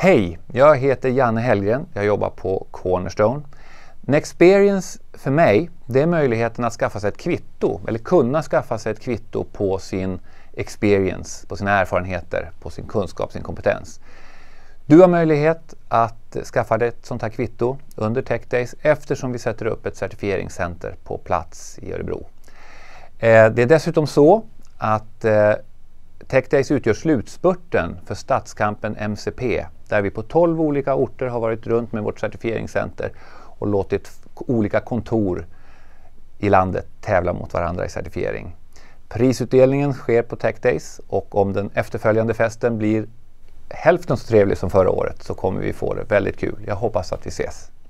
Hej, jag heter Janne Hellgren. Jag jobbar på Cornerstone. Nexperience för mig, det är möjligheten att skaffa sig ett kvitto, eller kunna skaffa sig ett kvitto på sin experience, på sina erfarenheter, på sin kunskap, sin kompetens. Du har möjlighet att skaffa dig ett sånt här kvitto under Tech Days eftersom vi sätter upp ett certifieringscenter på plats i Örebro. Det är dessutom så att Tech Days utgör slutspurten för stadskampen MCP, där vi på 12 olika orter har varit runt med vårt certifieringscenter och låtit olika kontor i landet tävla mot varandra i certifiering. Prisutdelningen sker på Tech Days, och om den efterföljande festen blir hälften så trevlig som förra året så kommer vi få det väldigt kul. Jag hoppas att vi ses.